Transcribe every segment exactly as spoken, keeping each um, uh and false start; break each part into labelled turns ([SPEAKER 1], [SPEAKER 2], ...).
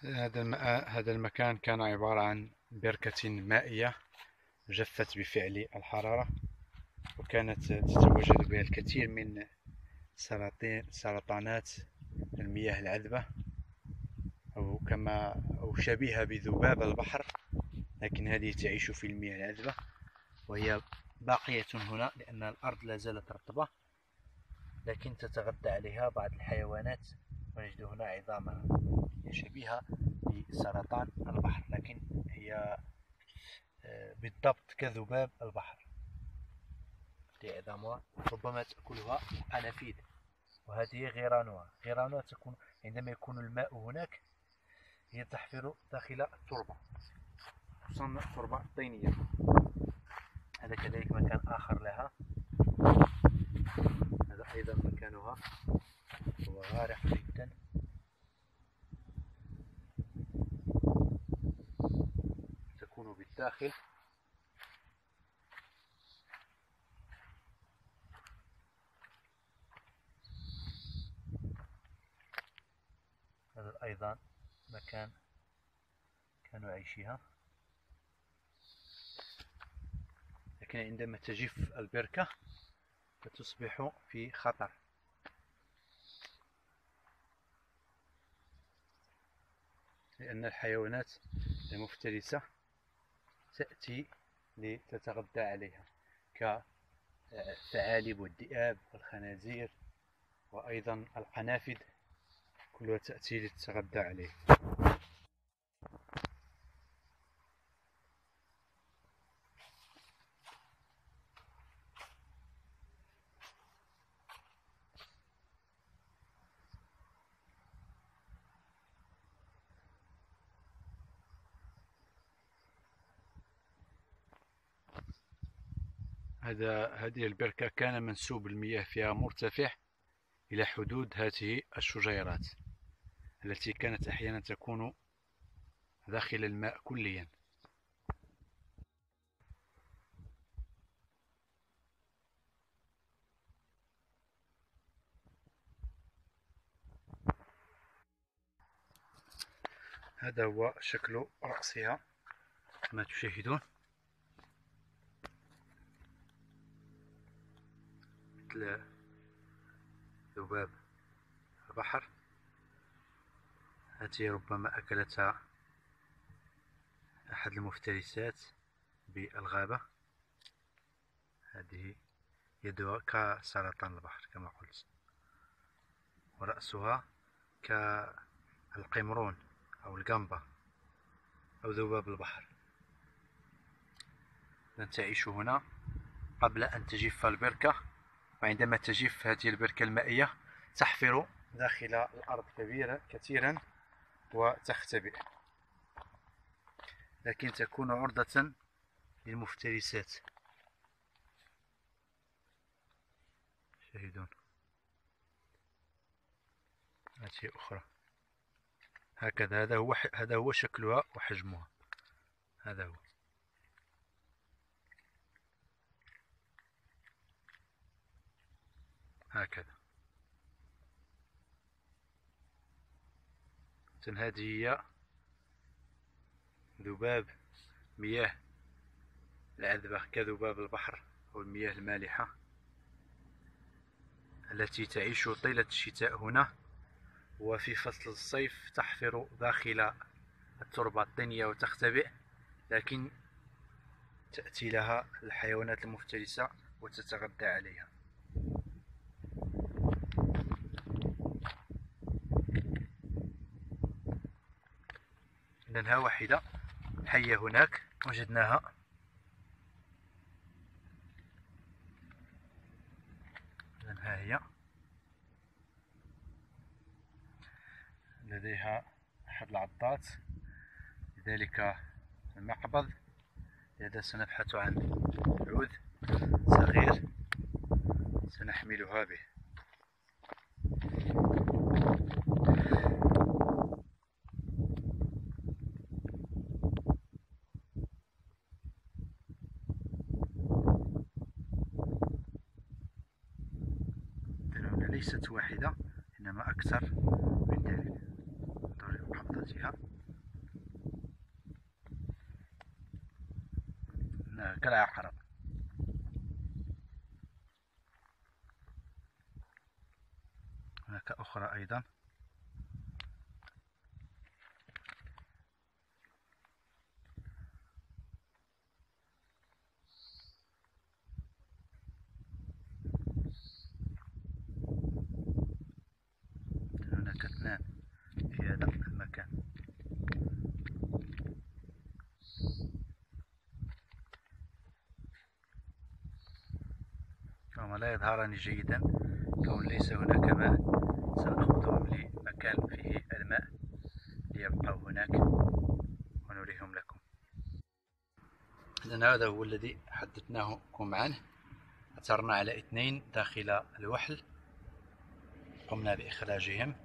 [SPEAKER 1] هذا الماء هذا المكان كان عبارة عن بركة مائية جفت بفعل الحرارة، وكانت تتواجد بها الكثير من سرطين سرطانات المياه العذبة، أو كما أو شبيهة بذباب البحر، لكن هذه تعيش في المياه العذبة، وهي باقية هنا لأن الأرض لا زالت رطبة، لكن تتغذى عليها بعض الحيوانات، ونجد هنا عظامها شبيهة بسرطان البحر، لكن هي بالضبط كذباب البحر عظامها، ربما تأكلها القنافذ. وهذه غيرانها غيرانها تكون عندما يكون الماء هناك، هي تحفر داخل التربة، خصوصا التربة الطينية. هذا كذلك مكان آخر لها، هذا أيضا مكانها، هو غارق جدا. تكون بالداخل. هذا أيضا مكان كانوا عايشيها، لكن عندما تجف البركة فتصبح في خطر، لأن الحيوانات المفترسة تأتي لتتغذى عليها، كالثعالب والذئاب والخنازير، وأيضا القنافذ، كلها تأتي لتتغذى عليه. هذا هذه البركة كان منسوب المياه فيها مرتفع إلى حدود هذه الشجيرات التي كانت أحيانا تكون داخل الماء كليا. هذا هو شكل رأسها كما تشاهدون، مثل ذباب البحر. هذه ربما أكلتها أحد المفترسات بالغابة. هذه يدها كسرطان البحر كما قلت، ورأسها كالقمرون أو الجمبة أو ذباب البحر. لن تعيش هنا قبل أن تجف البركة، وعندما تجف هذه البركة المائية تحفر داخل الأرض كبيرة كثيرا وتختبئ، لكن تكون عرضة للمفترسات. شاهدون، هذه أخرى هكذا. هذا هو هذا هو شكلها وحجمها، هذا هو. هكذا. هذه هي ذباب مياه العذبة كذباب البحر أو المياه المالحة التي تعيش طيلة الشتاء هنا، وفي فصل الصيف تحفر داخل التربة الطينية وتختبئ، لكن تأتي لها الحيوانات المفترسة وتتغذى عليها. إذنها واحدة حية هناك وجدناها. إذنها هي، لديها أحد العضات، لذلك المقبض. لذا سنبحث عن عود صغير سنحملها به. ليست واحدة، إنما أكثر من ذلك. انظروا قبضتها. كالعقرب. هناك أخرى أيضا. هناك اثنان في هذا المكان. هما لا يظهران جيدا كون ليس هناك ماء. سنأخذهم لمكان فيه الماء ليبقوا هناك ونريهم لكم. إذن هذا هو الذي حدثناكم عنه. عثرنا على اثنين داخل الوحل، قمنا بإخراجهم.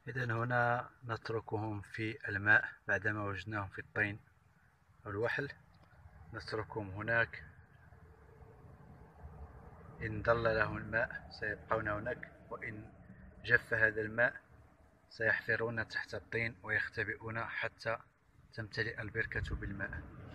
[SPEAKER 1] إذن هنا نتركهم في الماء بعدما وجدناهم في الطين والوحل، نتركهم هناك. إن ضل لهم الماء سيبقون هناك، وإن جف هذا الماء سيحفرون تحت الطين ويختبئون حتى تمتلئ البركة بالماء.